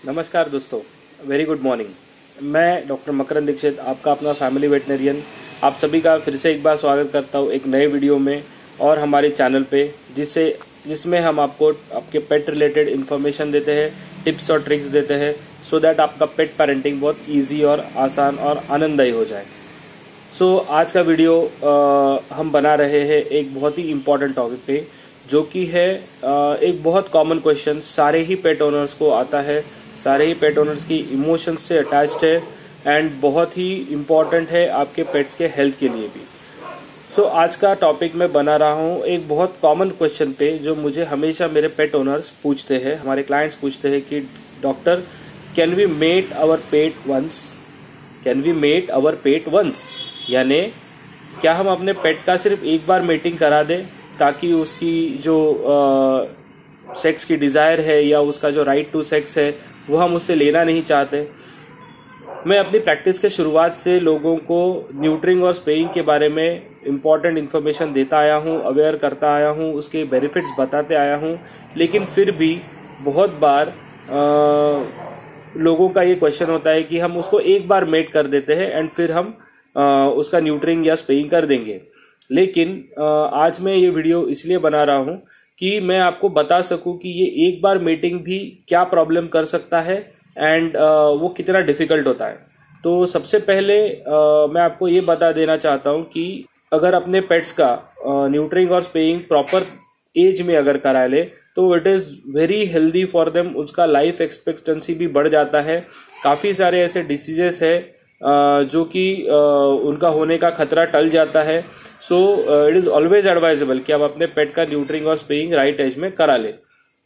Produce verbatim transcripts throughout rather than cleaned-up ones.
नमस्कार दोस्तों, very good morning. मैं डॉक्टर मकरंद दीक्षित, आपका अपना फैमिली वेटनरियन, आप सभी का फिर से एक बार स्वागत करता हूँ एक नए वीडियो में और हमारे चैनल पे, जिससे जिसमें हम आपको आपके पेट रिलेटेड इन्फॉर्मेशन देते हैं, टिप्स और ट्रिक्स देते हैं, सो दैट आपका पेट पेरेंटिंग बहुत ईजी और आसान और आनंददायी हो जाए। सो so, आज का वीडियो आ, हम बना रहे हैं एक बहुत ही इम्पॉर्टेंट टॉपिक पे, जो कि है आ, एक बहुत कॉमन क्वेश्चन सारे ही पेट ओनर्स को आता है, सारे ही पेट ओनर्स की इमोशंस से अटैच्ड है एंड बहुत ही इम्पॉर्टेंट है आपके पेट्स के हेल्थ के लिए भी। सो so, आज का टॉपिक मैं बना रहा हूँ एक बहुत कॉमन क्वेश्चन पे, जो मुझे हमेशा मेरे पेट ओनर्स पूछते हैं, हमारे क्लाइंट्स पूछते हैं कि doctor, can we mate our pet once can we mate our pet once यानी क्या हम अपने पेट का सिर्फ एक बार मेटिंग करा दें, ताकि उसकी जो आ, सेक्स की डिज़ायर है या उसका जो राइट टू सेक्स है वो हम उससे लेना नहीं चाहते। मैं अपनी प्रैक्टिस के शुरुआत से लोगों को न्यूट्रिंग और स्पेइंग के बारे में इम्पॉर्टेंट इन्फॉर्मेशन देता आया हूँ, अवेयर करता आया हूँ, उसके बेनिफिट्स बताते आया हूँ, लेकिन फिर भी बहुत बार आ, लोगों का ये क्वेश्चन होता है कि हम उसको एक बार मेट कर देते हैं एंड फिर हम आ, उसका न्यूट्रिंग या स्पेइंग कर देंगे। लेकिन आ, आज मैं ये वीडियो इसलिए बना रहा हूँ कि मैं आपको बता सकूं कि ये एक बार मीटिंग भी क्या प्रॉब्लम कर सकता है एंड वो कितना डिफिकल्ट होता है। तो सबसे पहले uh, मैं आपको ये बता देना चाहता हूँ कि अगर अपने पेट्स का न्यूट्रिंग और स्पेइंग प्रॉपर एज में अगर करा ले तो it is very healthy for them, उसका लाइफ एक्सपेक्टेंसी भी बढ़ जाता है। काफ़ी सारे ऐसे डिसीजेस है Uh, जो कि uh, उनका होने का खतरा टल जाता है। So it is always advisable कि आप अपने पेट का न्यूट्रिंग और स्पेइंग राइट एज में करा ले।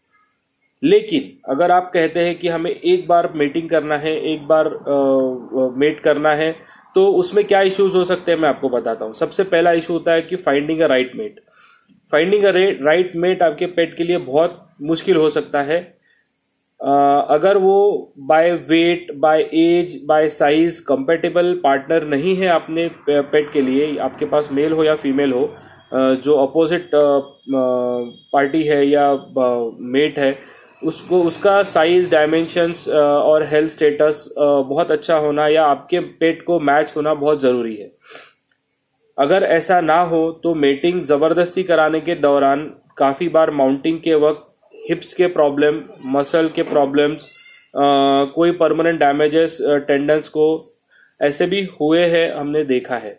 लेकिन अगर आप कहते हैं कि हमें एक बार मेटिंग करना है, एक बार मेट uh, करना है, तो उसमें क्या इश्यूज हो सकते हैं मैं आपको बताता हूँ। सबसे पहला इशू होता है कि finding a right mate. Finding a right mate आपके पेट के लिए बहुत मुश्किल हो सकता है। Uh, अगर वो by weight, by age, by size compatible partner नहीं है अपने पेट के लिए, आपके पास मेल हो या फीमेल हो, uh, जो अपोजिट पार्टी है या मेट है, उसको उसका साइज, डायमेंशंस और हेल्थ स्टेटस बहुत अच्छा होना या आपके पेट को मैच होना बहुत ज़रूरी है। अगर ऐसा ना हो तो मेटिंग ज़बरदस्ती कराने के दौरान काफ़ी बार माउंटिंग के वक्त हिप्स के प्रॉब्लम, मसल के प्रॉब्लम्स, कोई परमानेंट डैमेजेस टेंडन्स को, ऐसे भी हुए हैं, हमने देखा है।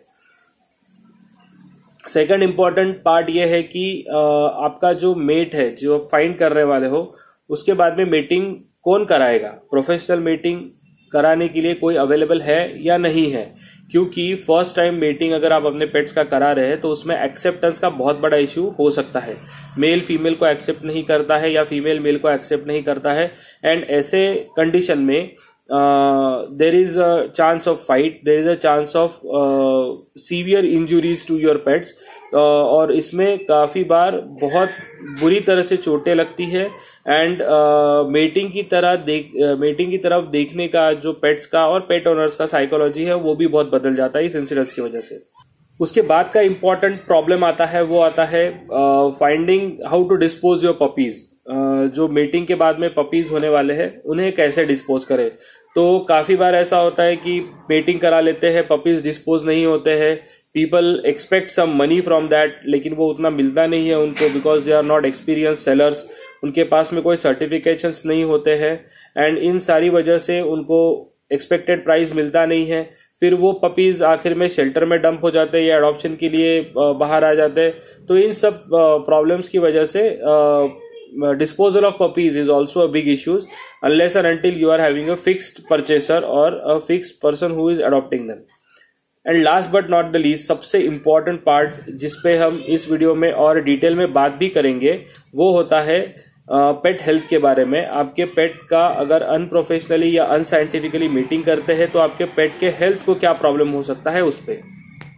सेकंड इम्पॉर्टेंट पार्ट ये है कि आ, आपका जो मेट है, जो फाइंड करने वाले हो, उसके बाद में मेटिंग कौन कराएगा। प्रोफेशनल मेटिंग कराने के लिए कोई अवेलेबल है या नहीं है, क्योंकि फर्स्ट टाइम मेटिंग अगर आप अपने पेट्स का करा रहे हैं तो उसमें एक्सेप्टेंस का बहुत बड़ा इशू हो सकता है। मेल फीमेल को एक्सेप्ट नहीं करता है या फीमेल मेल को एक्सेप्ट नहीं करता है, एंड ऐसे कंडीशन में there is a chance of fight, there is a chance of severe injuries to your pets, और इसमें काफ़ी बार बहुत बुरी तरह से चोटें लगती है एंड मेटिंग की तरह देख मेटिंग की तरफ देखने का जो पेट्स का और पेट ओनर्स का साइकोलॉजी है वो भी बहुत बदल जाता है इस इंसिडेंट्स की वजह से। उसके बाद का इम्पॉर्टेंट प्रॉब्लम आता है, वो आता है finding how to dispose your puppies. जो मेटिंग के बाद में पपीज होने वाले हैं उन्हें कैसे डिस्पोज करें। तो काफ़ी बार ऐसा होता है कि मेटिंग करा लेते हैं, पपीज डिस्पोज नहीं होते हैं, people expect some money from that, लेकिन वो उतना मिलता नहीं है उनको, because they are not experience sellers, उनके पास में कोई सर्टिफिकेशंस नहीं होते हैं, एंड इन सारी वजह से उनको एक्सपेक्टेड प्राइस मिलता नहीं है। फिर वो पपीज आखिर में शेल्टर में डंप हो जाते हैं या अडॉप्शन के लिए बाहर आ जाते हैं। तो इन सब प्रॉब्लम्स की वजह से disposal of puppies is also a big issue unless and until you are having a fixed purchaser or a fixed person who is adopting them. And last but not the least, सबसे important part जिस पे हम इस video में और detail में बात भी करेंगे, वो होता है पेट हेल्थ के बारे में। आपके पेट का अगर अनप्रोफेशनली या अनसाइंटिफिकली मीटिंग करते हैं तो आपके पेट के हेल्थ को क्या प्रॉब्लम हो सकता है उस पर।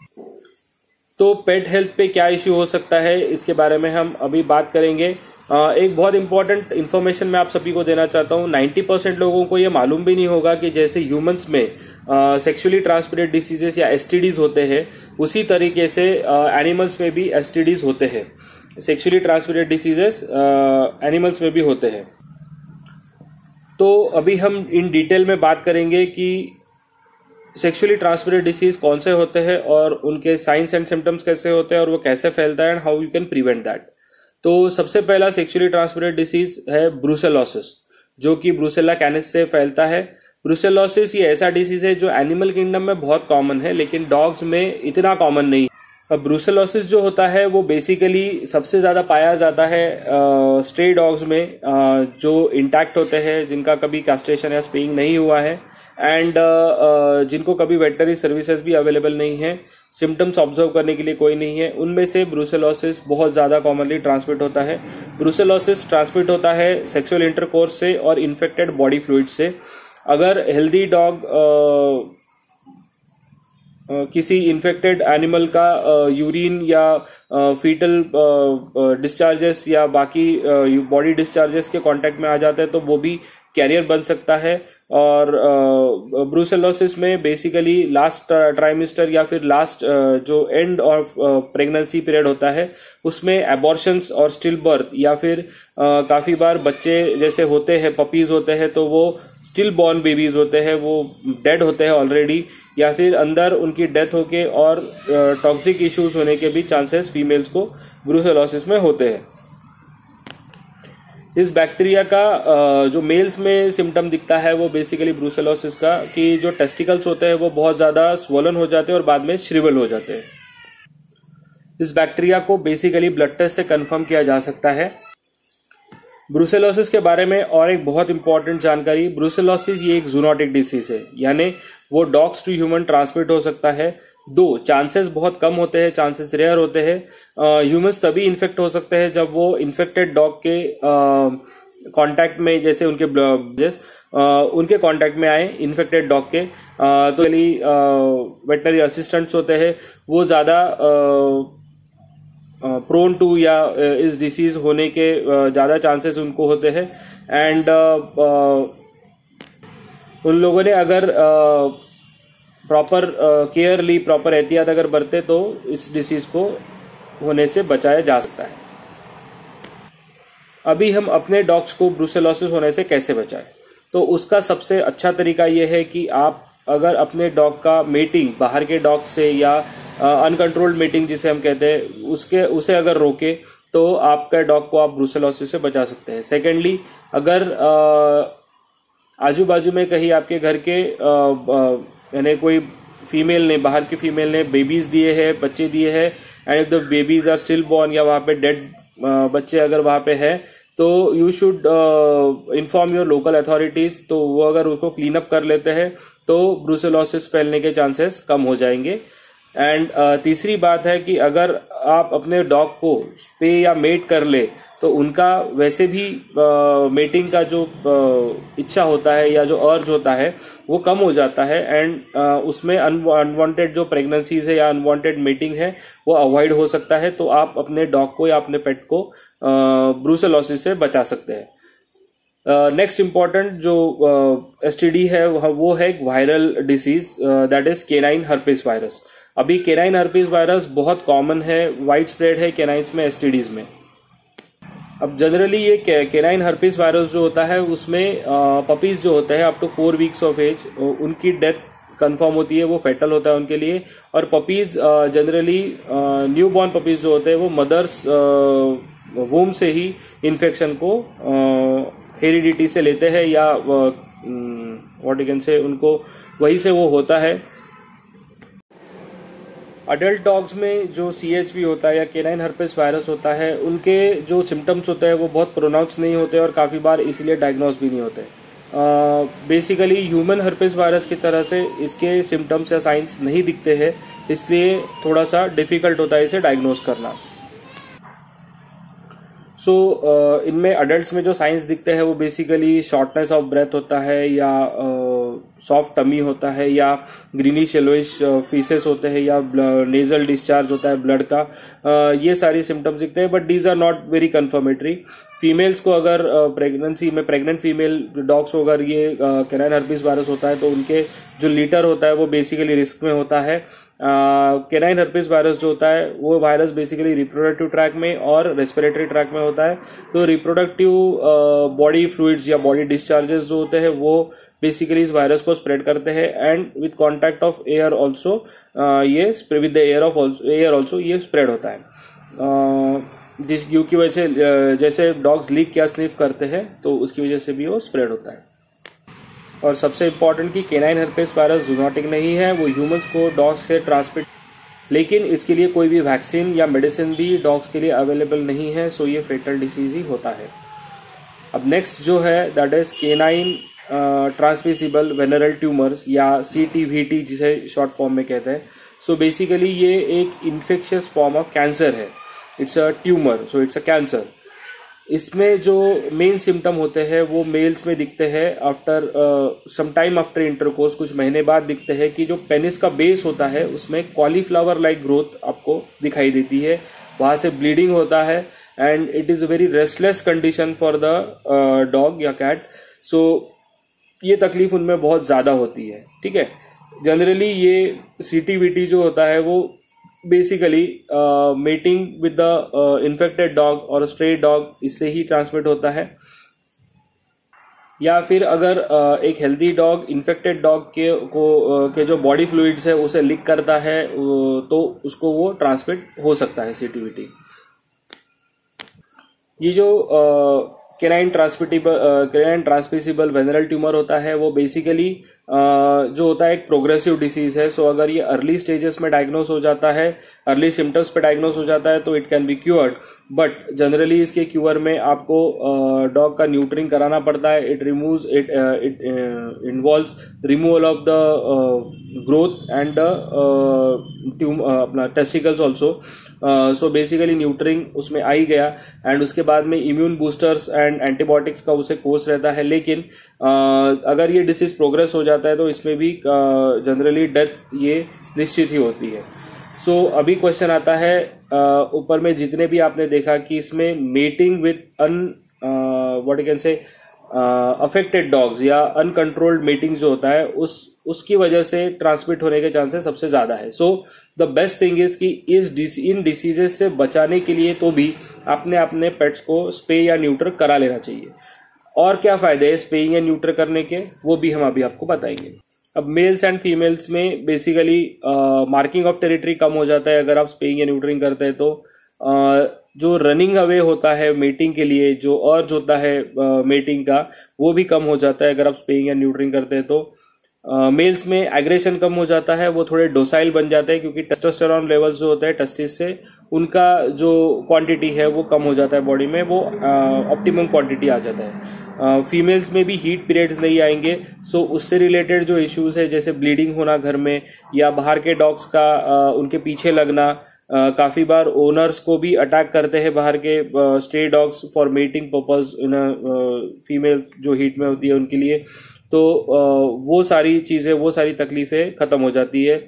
तो पेट हेल्थ पे क्या इश्यू हो सकता है इसके बारे में हम अभी बात करेंगे। Uh, एक बहुत इंपॉर्टेंट इन्फॉर्मेशन मैं आप सभी को देना चाहता हूँ। नाइन्टी परसेंट लोगों को ये मालूम भी नहीं होगा कि जैसे ह्यूमंस में सेक्सुअली ट्रांसमिटेड डिसीजेस या एसटीडीज होते हैं, उसी तरीके से एनिमल्स uh, में भी एसटीडीज होते हैं। सेक्सुअली ट्रांसमिटेड डिसीजेस एनिमल्स में भी होते हैं। तो अभी हम इन डिटेल में बात करेंगे कि सेक्सुअली ट्रांसमिटेड डिसीज कौन से होते हैं और उनके साइंस एंड सिम्टम्स कैसे होते हैं और वो कैसे फैलता है and how you can prevent that. तो सबसे पहला सेक्सुअली ट्रांसमिटेड डिसीज है ब्रूसेलोसिस, जो कि ब्रूसेला कैनिस से फैलता है। ब्रूसेलोसिस ये ऐसा डिसीज है जो एनिमल किंगडम में बहुत कॉमन है, लेकिन डॉग्स में इतना कॉमन नहीं। अब ब्रूसेलोसिस जो होता है वो बेसिकली सबसे ज़्यादा पाया जाता है स्ट्रे डॉग्स में, uh, जो इंटैक्ट होते हैं, जिनका कभी कैस्ट्रेशन या स्पेइंग नहीं हुआ है एंड uh, uh, जिनको कभी वेटनरी सर्विसेज भी अवेलेबल नहीं है, सिम्टम्स ऑब्जर्व करने के लिए कोई नहीं है। उनमें से ब्रूसेलोसिस बहुत ज़्यादा कॉमनली ट्रांसमिट होता है। ब्रूसेलोसिस ट्रांसमिट होता है सेक्सुअल इंटरकोर्स से और इन्फेक्टेड बॉडी फ्लूइड से। अगर हेल्दी डॉग uh, Uh, किसी इन्फेक्टेड एनिमल का यूरिन uh, या फीटल डिस्चार्जेस या बाकी बॉडी डिस्चार्जेस के कांटेक्ट में आ जाता है तो वो भी कैरियर बन सकता है। और ब्रूसेलोसिस uh, में बेसिकली लास्ट ट्राइमेस्टर या फिर लास्ट uh, जो एंड ऑफ प्रेगनेंसी पीरियड होता है उसमें एबॉर्शंस और स्टिल बर्थ या फिर uh, काफ़ी बार बच्चे जैसे होते हैं, पपीज होते हैं, तो वो स्टिल बॉर्न बेबीज होते हैं, वो डेड होते हैं ऑलरेडी, या फिर अंदर उनकी डेथ होके और टॉक्सिक uh, इश्यूज होने के भी चांसेस फीमेल्स को ब्रूसेलोसिस में होते हैं। इस बैक्टीरिया का uh, जो मेल्स में सिम्टम दिखता है वो बेसिकली ब्रूसेलोसिस का कि जो टेस्टिकल्स होते हैं वो बहुत ज़्यादा स्वोलन हो जाते हैं और बाद में श्रिवल हो जाते हैं। इस बैक्टीरिया को बेसिकली ब्लड टेस्ट से कंफर्म किया जा सकता है। ब्रूसेलोसिस के बारे में और एक बहुत इंपॉर्टेंट जानकारी, ब्रूसेलोसिस ये एक जूनोटिक डिसीज है, यानी वो डॉग्स टू ह्यूमन ट्रांसमिट हो सकता है। दो चांसेस बहुत कम होते हैं, चांसेस रेयर होते हैं। ह्यूमंस तभी इन्फेक्ट हो सकते हैं जब वो इन्फेक्टेड डॉग के कांटेक्ट में, जैसे उनके जैस उनके कांटेक्ट में आए इन्फेक्टेड डॉग के, uh, तो वेटनरी असिस्टेंट्स होते हैं वो ज़्यादा प्रोन टू या इस डिसीज होने के ज़्यादा चांसेस उनको होते हैं। एंड उन लोगों ने अगर प्रॉपर केयर ली, प्रॉपर एहतियात अगर बरते तो इस डिसीज को होने से बचाया जा सकता है। अभी हम अपने डॉग्स को ब्रूसेलोसिस होने से कैसे बचाएं, तो उसका सबसे अच्छा तरीका यह है कि आप अगर अपने डॉग का मेटिंग बाहर के डॉग से या अनकंट्रोल्ड मीटिंग जिसे हम कहते हैं उसके उसे अगर रोके तो आपका डॉग को आप ब्रूसेलोसिस से बचा सकते हैं। सेकेंडली, अगर आजू बाजू में कहीं आपके घर के यानी कोई फीमेल ने, बाहर की फीमेल ने बेबीज दिए हैं, बच्चे दिए हैं, and if the babies are still born या वहाँ पे डेड बच्चे अगर वहाँ पे है तो you should inform your local authorities. तो वो अगर उसको क्लीन अप कर लेते हैं तो ब्रूसेलोसिस फैलने के चांसेस कम हो जाएंगे। एंड uh, तीसरी बात है कि अगर आप अपने डॉग को स्पे या मेट कर ले तो उनका वैसे भी मेटिंग uh, का जो uh, इच्छा होता है या जो अर्ज होता है वो कम हो जाता है एंड uh, उसमें अनवांटेड जो प्रेगनेंसीज है या अनवांटेड मेटिंग है वो अवॉइड हो सकता है। तो आप अपने डॉग को या अपने पेट को ब्रूसेलोसिस uh, से बचा सकते हैं। नेक्स्ट uh, इम्पॉर्टेंट जो एसटीडी uh, है वो है viral disease, that is canine herpes virus. अभी केनाइन हर्पिस वायरस बहुत कॉमन है, वाइड स्प्रेड है केनाइन्स में, एसटीडीज में। अब जनरली ये केनाइन हर्पिस वायरस जो होता है उसमें पपीज जो होते हैं up to four weeks of age, उनकी डेथ कंफर्म होती है, वो फेटल होता है उनके लिए। और puppies generally newborn puppies जो होते हैं वो मदर्स वूम से ही इन्फेक्शन को हेरिडिटी से लेते हैं या व्हाट यू कैन से उनको वहीं से वो होता है। अडल्ट डॉग्स में जो सी एच वी होता है या केनाइन हर्पिस वायरस होता है उनके जो सिम्टम्स होते हैं वो बहुत प्रोनाउंस नहीं होते और काफ़ी बार इसलिए डायग्नोस भी नहीं होते। बेसिकली ह्यूमन हर्पिस वायरस की तरह से इसके सिम्टम्स या साइंस नहीं दिखते हैं, इसलिए थोड़ा सा डिफिकल्ट होता है इसे डायग्नोस करना। सो so, uh, इनमें अडल्ट्स में जो साइंस दिखते हैं वो बेसिकली शॉर्टनेस ऑफ ब्रेथ होता है या सॉफ्ट uh, टमी होता है या ग्रीनिश येलोइश फीसेस होते हैं या नेजल डिस्चार्ज होता है ब्लड का, uh, ये सारी सिम्टम्स दिखते हैं। But these are not very confirmatory. Females को अगर प्रेगनेंसी uh, में प्रेग्नेंट फीमेल डॉग्स को अगर ये केनाइन हर्पिस वायरस होता है तो उनके जो लीटर होता है वो बेसिकली रिस्क में होता है। केनाइन हर्पिस वायरस जो होता है वो वायरस बेसिकली रिप्रोडक्टिव ट्रैक में और रेस्पिरेटरी ट्रैक में होता है। तो रिप्रोडक्टिव बॉडी फ्लूइड्स या बॉडी डिस्चार्जेस जो होते हैं वो बेसिकली इस वायरस को स्प्रेड करते हैं and with contact of air also ये with the air of air also ये स्प्रेड होता है। uh, जिस क्योंकि वजह से जैसे डॉग्स लीक या स्निफ करते हैं तो उसकी वजह से भी वो स्प्रेड होता है। और सबसे इम्पॉर्टेंट कि केनाइन हर्पेस वायरस जूनोटिक नहीं है, वो ह्यूमंस को डॉग्स से ट्रांसमिट, लेकिन इसके लिए कोई भी वैक्सीन या मेडिसिन भी डॉग्स के लिए अवेलेबल नहीं है, सो ये फेटल डिसीज ही होता है। अब नेक्स्ट जो है that is canine transmissible venereal tumours या सी टी वी टी जिसे शॉर्ट फॉर्म में कहते हैं। सो बेसिकली ये एक इन्फेक्शियस फॉर्म ऑफ कैंसर है, it's a tumour, so it's a cancer. इसमें जो मेन सिम्टम होते हैं वो मेल्स में दिखते हैं after some time after intercourse, कुछ महीने बाद दिखते हैं कि जो पेनिस का बेस होता है उसमें कॉलीफ्लावर लाइक ग्रोथ आपको दिखाई देती है, वहां से ब्लीडिंग होता है and it is a very restless condition for the dog या कैट। सो ये तकलीफ उनमें बहुत ज्यादा होती है। ठीक है, जनरली ये सीटीवीटी जो होता है वो basically mating with the infected dog और स्ट्रे डॉग इससे ही ट्रांसमिट होता है, या फिर अगर uh, एक हेल्दी डॉग इन्फेक्टेड डॉग के को uh, के जो बॉडी फ्लूइड्स है उसे लीक करता है uh, तो उसको वो ट्रांसमिट हो सकता है सीटीवीटी। ये जो uh, canine transmittable canine transmissible venereal tumour होता है वो बेसिकली जो होता है एक प्रोग्रेसिव डिसीज है। सो अगर ये अर्ली स्टेजेस में डायग्नोस हो जाता है, अर्ली सिम्टम्स पे डायग्नोस हो जाता है तो it can be cured, but generally इसके क्यूर में आपको डॉग का न्यूट्रिंग कराना पड़ता है। It removes it it involves removal of the growth and tumour अपना testicles also. So basically neutering उसमें आ ही गया एंड उसके बाद में इम्यून बूस्टर्स एंड एंटीबायोटिक्स का उसे कोर्स रहता है। लेकिन uh, अगर ये डिसीज प्रोग्रेस हो जाता है तो इसमें भी जनरली uh, डेथ ये निश्चित ही होती है। सो so, अभी क्वेश्चन आता है uh, ऊपर में जितने भी आपने देखा कि इसमें मेटिंग विद अन what you can say affected dogs या अनकंट्रोल्ड मेटिंग जो होता है उस उसकी वजह से ट्रांसमिट होने के चांसेस सबसे ज्यादा है। So the best thing is कि इस इन डिसीजेस से बचाने के लिए तो भी आपने अपने पेट्स को स्पे या न्यूटर करा लेना चाहिए। और क्या फायदे है स्पेइंग या न्यूटर करने के वो भी हम अभी आपको बताएंगे। अब मेल्स एंड फीमेल्स में बेसिकली मार्किंग ऑफ टेरिटरी कम हो जाता है अगर आप स्पेइंग या न्यूटरिंग करते हैं तो uh, जो रनिंग अवे होता है मेटिंग के लिए, जो अर्ज होता है मेटिंग का वो भी कम हो जाता है अगर आप स्पेइंग या न्यूटरिंग करते हैं तो। मेल्स uh, में एग्रेशन कम हो जाता है, वो थोड़े डोसाइल बन जाते हैं क्योंकि टेस्टोस्टेरोन लेवल्स जो होते हैं टेस्टिस से उनका जो क्वांटिटी है वो कम हो जाता है बॉडी में, वो ऑप्टिमम uh, क्वांटिटी आ जाता है। फीमेल्स uh, में भी हीट पीरियड्स नहीं आएंगे, सो so उससे रिलेटेड जो इश्यूज है जैसे ब्लीडिंग होना घर में या बाहर के डॉग्स का uh, उनके पीछे लगना, Uh, काफी बार ओनर्स को भी अटैक करते हैं बाहर के stray dogs for mating purpose in female जो हीट में होती है उनके लिए, तो uh, वो सारी चीजें वो सारी तकलीफें खत्म हो जाती है।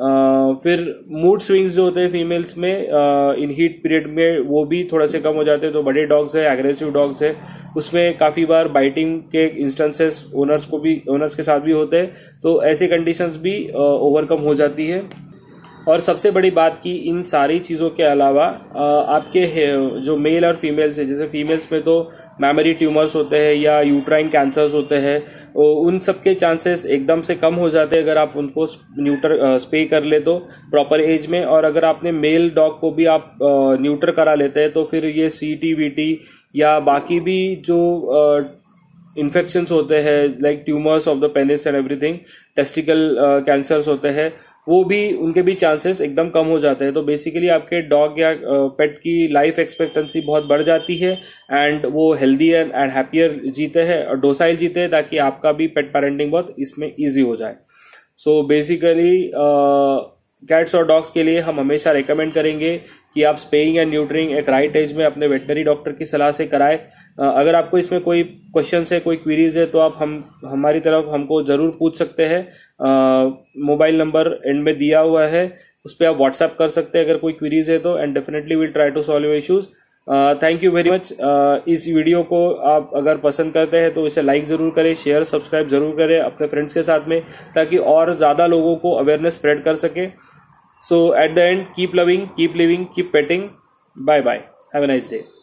uh, फिर मूड स्विंग्स जो होते हैं फीमेल्स में इन हीट पीरियड में वो भी थोड़ा से कम हो जाते हैं। तो बड़े डॉग्स है, एग्रेसिव डॉग्स है, उसमें काफी बार बाइटिंग के इंस्टेंसेस ओनर्स को भी ओनर्स के साथ भी होते हैं, तो ऐसी कंडीशंस भी ओवरकम uh, हो जाती है। और सबसे बड़ी बात कि इन सारी चीज़ों के अलावा आपके जो मेल और फीमेल्स है, जैसे फीमेल्स में तो मैमरी ट्यूमर्स होते हैं या यूट्राइन कैंसर्स होते हैं, उन सब के चांसेस एकदम से कम हो जाते हैं अगर आप उनको न्यूटर स्पे कर ले तो प्रॉपर एज में। और अगर आपने मेल डॉग को भी आप न्यूटर करा लेते हैं तो फिर ये सी टी वी टी या बाकी भी जो इन्फेक्शंस होते हैं like tumours of the penis and everything, testicle cancers होते हैं, वो भी उनके भी चांसेस एकदम कम हो जाते हैं। तो बेसिकली आपके डॉग या पेट की लाइफ एक्सपेक्टेंसी बहुत बढ़ जाती है एंड वो हेल्दी एंड हैप्पियर जीते हैं और डोसाइल जीते हैं, ताकि आपका भी पेट पेरेंटिंग बहुत इसमें इजी हो जाए। सो बेसिकली कैट्स और डॉग्स के लिए हम हमेशा रेकमेंड करेंगे कि आप स्पेइंग एंड न्यूटरिंग एक राइट एज में अपने वेटनरी डॉक्टर की सलाह से कराएं। अगर आपको इसमें कोई क्वेश्चन है, कोई क्वेरीज है तो आप हम हमारी तरफ हमको जरूर पूछ सकते हैं। मोबाइल नंबर एंड में दिया हुआ है, उस पर आप व्हाट्सएप कर सकते हैं अगर कोई क्वेरीज है तो, and definitely will try to solve your issues. Thank you very much. इस वीडियो को आप अगर पसंद करते हैं तो इसे लाइक जरूर करें, शेयर सब्सक्राइब जरूर करें अपने फ्रेंड्स के साथ में, ताकि और ज्यादा लोगों को अवेयरनेस स्प्रेड कर सके। So at the end, keep loving, keep living, keep petting. Bye bye. Have a nice day.